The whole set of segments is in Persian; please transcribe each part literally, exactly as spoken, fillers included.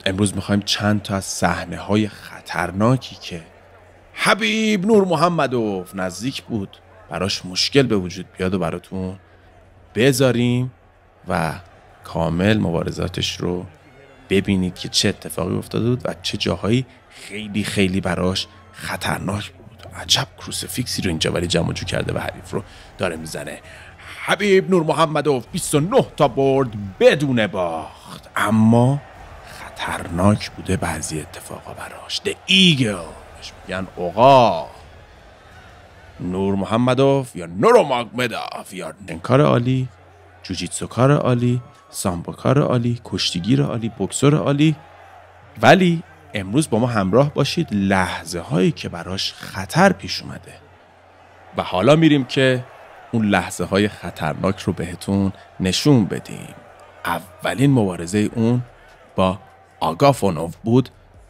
امروز میخوایم چند تا از صحنه های خطرناکی که حبیب نور محمدوف نزدیک بود براش مشکل به وجود بیاد و براتون بذاریم و کامل مبارزاتش رو ببینید که چه اتفاقی افتاده بود و چه جاهایی خیلی خیلی براش خطرناک بود. عجب کروسیفیکسی رو اینجا ولی جمع جو کرده و حریف رو داره میزنه. حبیب نور محمدوف بیست و نه تا برد بدون باخت، اما خطرناک بوده بعضی اتفاقا براش. The Eagle بهش میگن اوقا. نور محمدوف یا نوروماگمدوف یا انکار عالی، جوجیتسو کار عالی، سامبو کار عالی، کشتیگیر عالی، بوکسور عالی. ولی امروز با ما همراه باشید لحظه هایی که براش خطر پیش اومده و حالا میریم که اون لحظه های خطرناک رو بهتون نشون بدیم. اولین مبارزه اون با آگافونوف بود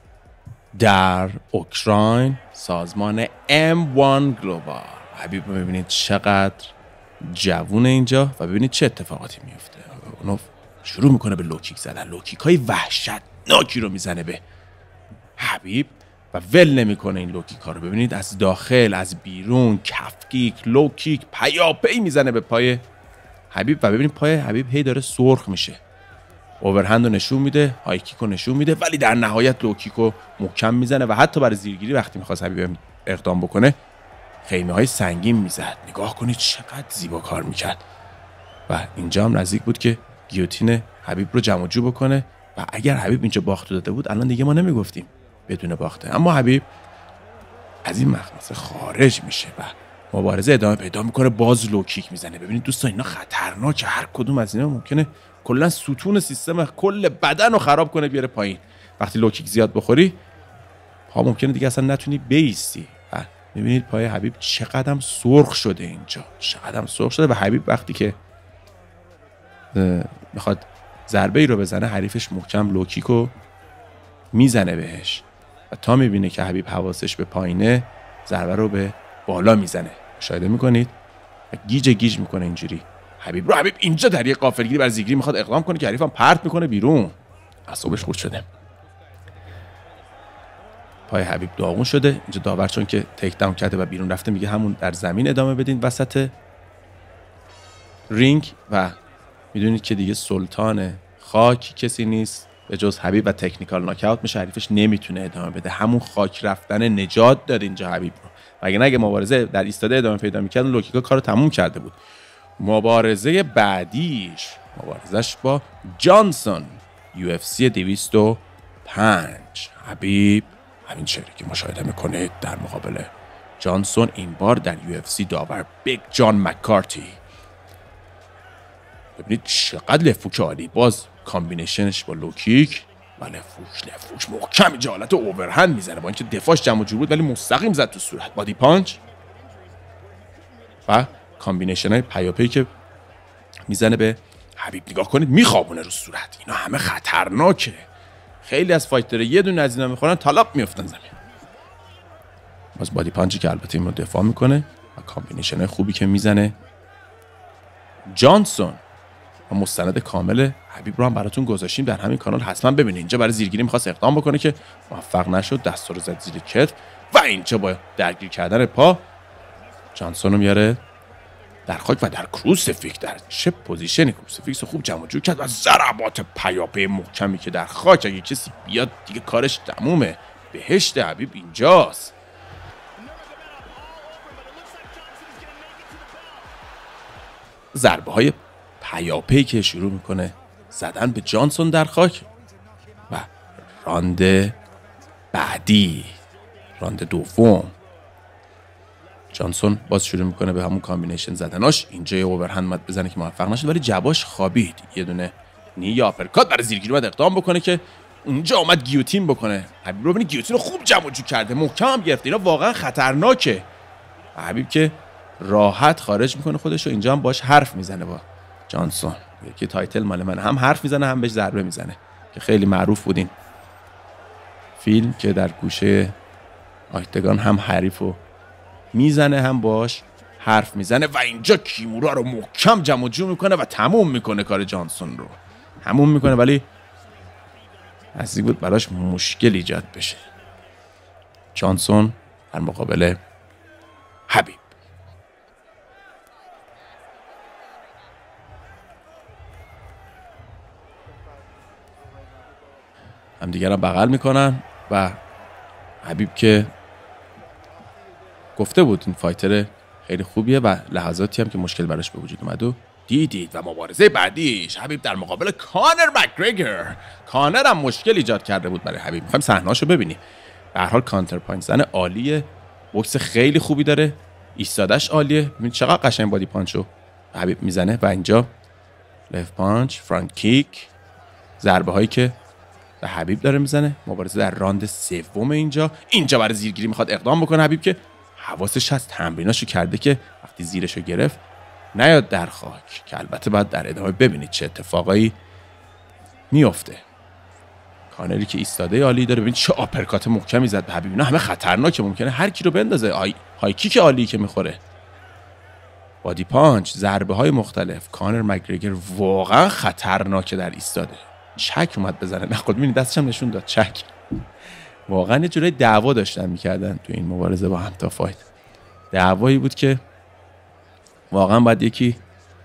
در اوکراین، سازمان ام وان گلوبال. حبیب ببینید چقدر جوونه اینجا و ببینید چه اتفاقاتی میفته. آگافونوف شروع میکنه به لوکیک زدن، لوکیک های وحشتناکی رو میزنه به حبیب و ول نمیکنه این لوکیک ها رو. ببینید از داخل، از بیرون، کفکیک، لوکیک، پیاپی میزنه به پای حبیب و ببینید پای حبیب هی داره سرخ میشه. اوورهند رو نشون میده، های کیک رو نشون میده، ولی در نهایت لوکیک رو محکم میزنه و حتی برای زیرگیری وقتی میخواست حبیب اقدام بکنه خیمه های سنگین میزد. نگاه کنید چقدر زیبا کار میکرد و اینجا هم نزدیک بود که گیوتین حبیب رو جمع جو بکنه و اگر حبیب اینجا باخت داده بود الان دیگه ما نمیگفتیم بدون باخته. اما حبیب از این مخمصه خارج میشه و مبارزه ادامه پیدا میکنه. باز لوکیک میزنه. ببینید دوستان اینا خطرناکه، هر کدوم از اینا ممکنه کلا ستون سیستم کل بدن رو خراب کنه بیاره پایین. وقتی لوکیک زیاد بخوری پا ممکنه دیگه اصلا نتونی بیستی. ببینید پای حبیب چقدر سرخ شده اینجا، چقدر سرخ شده و حبیب وقتی که میخواد ضربه ای رو بزنه حریفش محکم لوکیکو میزنه بهش و تا میبینه که حبیب حواسش به پایینه ضربه رو به بالا میزنه. مشاهده میکنید و گیج گیج میکنه اینجوری حبیب رو. حبیب اینجا در یه غافلگیری بر زیگری میخواد اقدام کنه که حریفم پرت میکنه بیرون. اعصابش خورد شده، پای حبیب داغون شده. اینجا داور چون که تیک داون کرده و بیرون رفته میگه همون در زمین ادامه بدین وسط رینگ و میدونید که دیگه سلطان خاک کسی نیست به جز حبیب و تکنیکال ناکاوت میشه. حریفش نمیتونه ادامه بده، همون خاک رفتن نجات داد اینجا حبیب رو. و اگه نگه مبارزه در ایستاده ادامه پیدا میکرد لوکیکا کارو تموم کرده بود. مبارزه بعدیش مبارزش با جانسون یو اف سی دویست و پنج. حبیب همین چهره که مشاهده میکنه در مقابل جانسون، این بار در یو اف سی داور بیگ جان مکارتی. ببینید چقدر لفوک عالی، باز کامبینیشنش با لوکیک و لفوک لفوک محکم اینجا حالت اوورهند میزنه با اینکه دفاعش جمع جور بود ولی مستقیم زد تو صورت. بادی پانچ و کامبینیشن های پیاپی که میزنه به حبیب. نگاه کنید میخوابونه رو صورت. اینا همه خطرناکه. خیلی از فایترها یه دونه از اینا میخورن طلاق میافتن زمین. باز بادی پانچی که البته این رو دفاع میکنه و کامبینیشن های خوبی که میزنه. جانسون و مستند کامل حبیب رو هم براتون گذاشتیم در همین کانال، حتما ببینید. اینجا برای زیرگیری میخواست اقدام بکنه که موفق نشد، دست رو زد زیر کتف و اینجا با درگیر کردن پا جانسون رو میاره در خاک و در کروسیفیکس. در چه پوزیشنی کروسیفیکس خوب جمع جور کرد و ضربات پیاپی محکمی که در خاک اگه کسی بیاد دیگه کارش تمومه. بهشت حبیب اینجاست. ضربه های پیاپی که شروع میکنه زدن به جانسون در خاک و راند بعدی، راند دوم، جانسون باز شروع میکنه به همون کامبینیشن زدناش. اینجا یه اوورهند مد بزنه که موفق نشد ولی جباش خوابید. یه دونه نی یا اپرکات برای زیرگیری اومد اقدام بکنه که اونجا اومد گیوتین بکنه. حبیب رو ببینید گیوتین رو خوب جمع جو کرده، محکم هم گرفته. اینا واقعا خطرناکه. حبیب که راحت خارج میکنه خودش و اینجا هم باش حرف میزنه با جانسون. یکی تایتل مال من، هم حرف میزنه هم بهش ضربه میزنه که خیلی معروف بود این فیلم که در گوشه آکتگان هم حریفو میزنه هم باش حرف میزنه و اینجا کیمورا رو محکم جمع جو میکنه و تموم میکنه کار جانسون رو. تموم میکنه ولی نزدیک بود براش مشکل ایجاد بشه. جانسون در مقابل حبیب. هم دیگر هم بغل میکنن و حبیب که گفته بود این فایتر خیلی خوبیه و لحظاتی هم که مشکل براش به وجود اومد و دیدید. و مبارزه بعدیش حبیب در مقابل کانر مکگریگر. کانر هم مشکل ایجاد کرده بود برای حبیب. میخوایم صحنه‌اشو ببینیم. به هر حال کانتر پانچ زن عالیه، بوکس خیلی خوبی داره، ایستادش عالیه. ببینید چقدر قشنگ بادی پانچو حبیب میزنه. و اینجا لفت پانچ، فرانت کیک، ضربه هایی که به حبیب داره میزنه. مبارزه در راند سوم. اینجا اینجا برای زیرگیری میخواد اقدام بکنه حبیب که حواسش هست، تمریناشو کرده که وقتی زیرشو گرفت نیاد در خاک، که البته باید در ادامه ببینید چه اتفاقایی میفته. کانری که ایستاده عالی داره. ببینید چه آپرکات محکمی زد به حبیب. اینا همه خطرناکه، ممکنه هر کی رو بندازه. آی های کیک عالی که میخوره، بادی پانچ، ضربه های مختلف. کانر مکگریگر واقعا خطرناکه در ایستاده. چک اومد بزنه، نه خود میبینید دستش هم نشون داد. چک واقعا یه جورای دعوا داشتن میکردن تو این مبارزه با هم. تا فایت دعوایی بود که واقعا باید یکی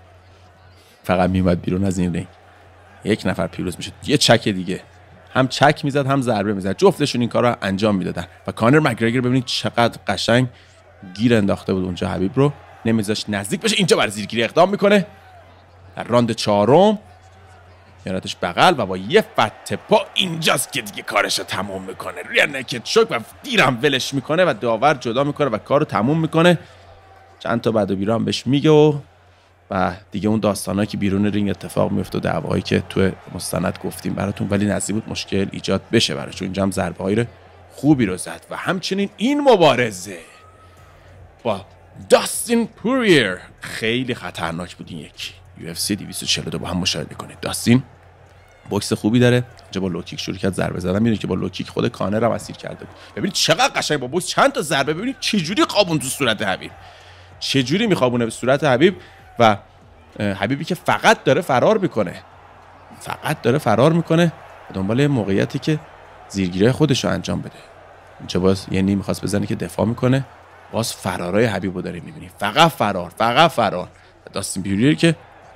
فقط میومد بیرون از این رینگ، یک نفر پیروز میشد. یه چک دیگه هم چک میزد هم ضربه میزد، جفتشون این کارا انجام میدادن. و کانر مکگریگر ببینید چقدر قشنگ گیر انداخته بود اونجا حبیب رو، نمیذاش نزدیک بشه. اینجا برای زیرگیری اقدام میکنه در راند چهارم، میارتش بغل و با یه فت پا اینجاست که دیگه کارش رو تموم میکنه. روی نکت شوک و دیرم ولش میکنه و داور جدا میکنه و کارو تموم میکنه. چند تا بعد و بیرام بهش میگه و و دیگه اون داستانایی که بیرون رینگ اتفاق میفته و دعوایی که تو مستند گفتیم براتون، ولی نزدیک بود مشکل ایجاد بشه براش. اینجا هم ضربه های خوبی رو زد. و همچنین این مبارزه با داستین پوریر خیلی خطرناک بود. این یکی یو اف سی دویست و چهل و دو با هم مشاهده کنید. داستین بوکس خوبی داره. اینجا با لوکیک شروع کرد ضربه زدن. میدونید که با لوکیک خود کانر هم اسیر کرده بود. ببینید چقدر قشنگ با بوکس چند تا ضربه. ببینید چه جوری خوابون تو صورت حبیب، چه جوری میخوابونه به صورت حبیب. و حبیبی که فقط داره فرار میکنه، فقط داره فرار میکنه دنبال موقعیتی که زیرگیری خودش رو انجام بده. اینجا باز یعنی میخواست بزنه که دفاع میکنه، باز فرارای حبیبو داره میبینی، فقط فرار فقط فرار. داستین پوریر که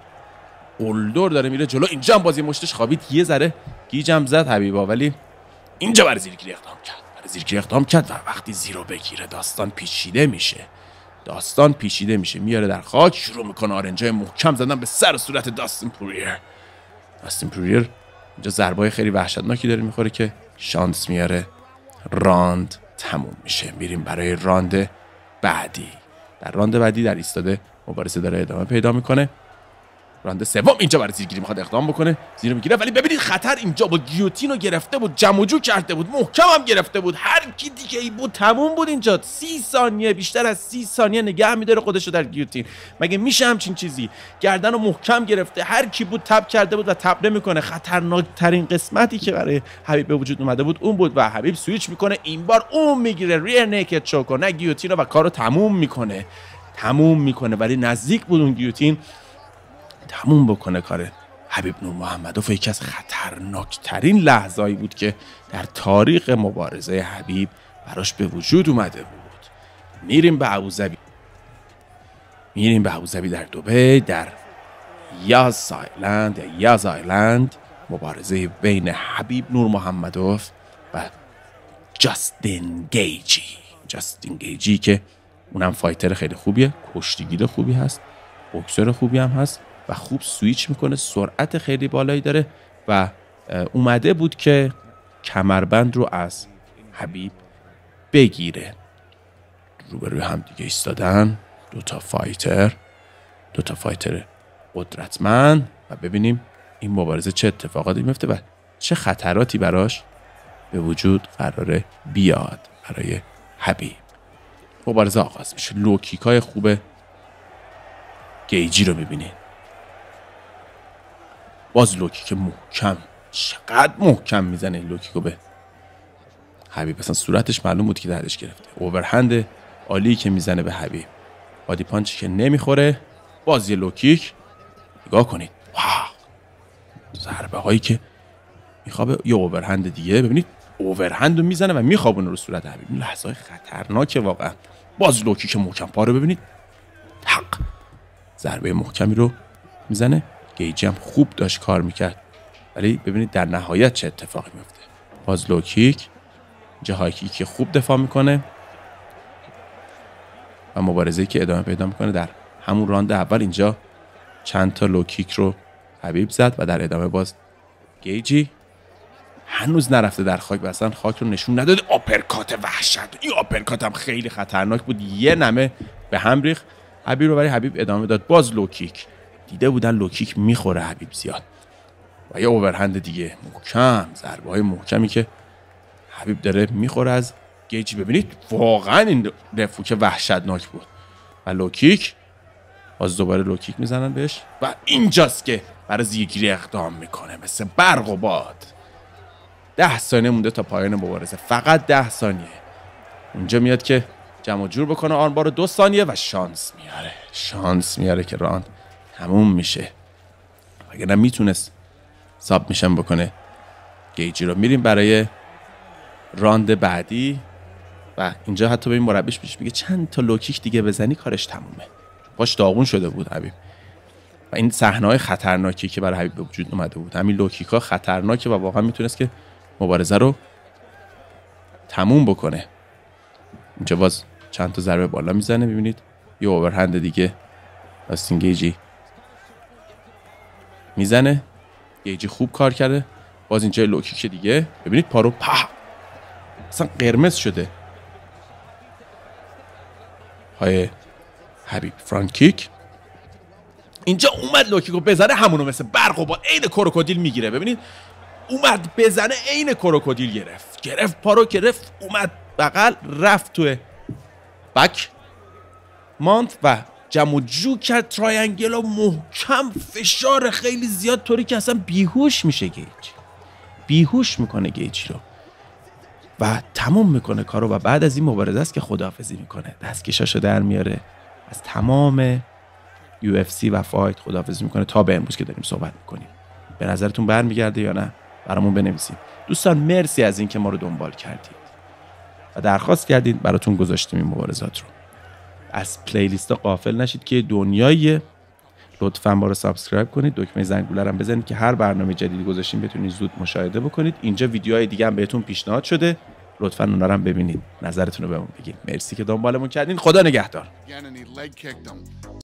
اولدور داره میره جلو. اینجا هم بازی مشتش خوابید، یه ذره گیجم زد حبیبا، ولی اینجا برای زیرگیری اقدام کرد. برای زیرگیری اقدام کرد و وقتی زیرو بگیره داستان پیچیده میشه. داستان پیچیده میشه، میاره در خاک، شروع میکنه آرنجای محکم زدن به سر صورت داستین پوریر. داستین پوریر اینجا ضربای خیلی وحشتناکی داره میخوره که شانس میاره راند تموم میشه. میریم برای راند بعدی. در راند بعدی در ایستاده مبارزه داره ادامه پیدا میکنه. راند سوم اینجا برای زیرگیری میخواد اقدام بکنه، زیر میگیره، ولی ببینید خطر اینجا با گیوتین رو گرفته بود، جمع و جو کرده بود، محکم هم گرفته بود. هر کی دیگه ای بود تموم بود. اینجا سی ثانیه، بیشتر از سی ثانیه نگه میداره خودش رو در گیوتین. مگه میشه همچین چیزی؟ گردن رو محکم گرفته، هر کی بود تپ کرده بود و تپ نمیکنه. خطرناک ترین قسمتی که برای حبیب به وجود اومده بود اون بود و حبیب سویچ میکنه، این بار اون میگیره ریر نیکد چوک و نه گیوتین رو و کارو تموم میکنه. تموم میکنه ولی نزدیک بود اون گیوتین تموم بکنه کار حبیب نور محمدوف. یکی از خطرناکترین لحظه‌ای بود که در تاریخ مبارزه حبیب براش به وجود اومده بود. میریم به ابوظبی. میریم به ابوظبی در دبی، در یاز آیلند یا یاز آیلند، مبارزه بین حبیب نور محمدوف و جاستین گیجی. جاستین گیجی که اونم فایتر خیلی خوبیه، کشتیگیر خوبی هست، بوکسر خوبی هم هست و خوب سویچ میکنه، سرعت خیلی بالایی داره و اومده بود که کمربند رو از حبیب بگیره. روبروی هم دیگه ایستادن دوتا فایتر، دوتا فایتر قدرتمند و ببینیم این مبارزه چه اتفاقاتی میفته و چه خطراتی براش به وجود قراره بیاد برای حبیب. مبارزه آغاز میشه. لوکیکای خوب گیجی رو میبینید. باز لوکیک محکم، چقدر محکم میزنه این لوکیکو به حبیب. اصلا صورتش معلوم بود که دردش گرفته. اوورهند عالی که میزنه به حبیب، بادی پانچی که نمیخوره. باز یه لوکیک، نگاه کنید، واو، ضربه هایی که میخوابه یه اوورهند دیگه. ببینید اوورهند رو میزنه و میخوابونه رو صورت حبیب. این لحظه های خطرناکه واقعا. باز لوکی که محکم پا رو ببینید حق ضربه محکمی رو میزنه. گیجی هم خوب داشت کار میکرد، ولی ببینید در نهایت چه اتفاقی میفته. باز لوکیک اینجا هایکیک که خوب دفاع میکنه و مبارزه‌ای که ادامه پیدا میکنه. در همون راند اول اینجا چند تا لوکیک رو حبیب زد و در ادامه باز گیجی هنوز نرفته در خاک و اصلا خاک رو نشون نداده. آپرکات وحشت، این آپرکات هم خیلی خطرناک بود، یه نمه به هم ریخت حبیب رو، ولی حبیب ادامه داد. باز لوکیک دیده بودن لوکیک میخوره حبیب زیاد و یه اوورهند دیگه محکم، ضربه های محکمی که حبیب داره میخوره از گیجی. ببینید واقعا این رفوک وحشتناک بود و لوکیک باز دوباره لوکیک میزنن بهش و اینجاست که برای زیگیری اقدام میکنه مثل برق و باد. ده ثانیه مونده تا پایان مبارزه، فقط ده ثانیه. اونجا میاد که جمع جور بکنه آرمبار دو ثانیه و شانس میاره، شانس میاره که راند تموم میشه. اگر نه میتونست ساب میشن بکنه گیجی رو. میریم برای راند بعدی و اینجا حتی به این مربیش پیش میگه چند تا لوکیک دیگه بزنی کارش تمومه. باش داغون شده بود حبیب و این صحنه‌های خطرناکی که برای حبیب به وجود اومده بود، همین لوکیکا خطرناکه و واقعا میتونست که مبارزه رو تموم بکنه. اینجا باز چند تا ضربه بالا میزنه. ببینید یه اوورهند دیگه آستین گیجی میزنه. گیجی خوب کار کرده. باز اینجا لوکیک دیگه ببینید پارو پا اصلا قرمز شده های حبیب. فرانت کیک اینجا اومد لوکیکو بزنه، همونو مثل برق و باد عین کروکودیل میگیره. ببینید اومد بزنه عین کروکودیل گرفت گرفت پارو گرفت، اومد بغل رفت توی بک مانت و جمع و جو کرد تراینگل و محکم فشار خیلی زیاد، طوری که اصلا بیهوش میشه گیج، بیهوش میکنه گیجی رو و تموم میکنه کارو. و بعد از این مبارزه است که خداحافظی میکنه، دستکشاشو در میاره، از تمام یو اف سی و فایت خداحافظی میکنه تا به امروز که داریم صحبت میکنیم. به نظرتون برمیگرده یا نه؟ برامون بنویسید. دوستان مرسی از این که ما رو دنبال کردید و درخواست کردید براتون گذاشتیم این مبارزات رو. از پلیلیست ها غافل نشید که دنیاییه. لطفاً ما رو سابسکرایب کنید، دکمه زنگوله رو بزنید که هر برنامه جدیدی گذاشتیم بتونید زود مشاهده بکنید. اینجا ویدیوهای دیگه هم بهتون پیشنهاد شده، لطفاً اونا رو هم ببینید، نظرتون رو بهمون بگید. مرسی که دنبالمون کردین. خدا نگهدار.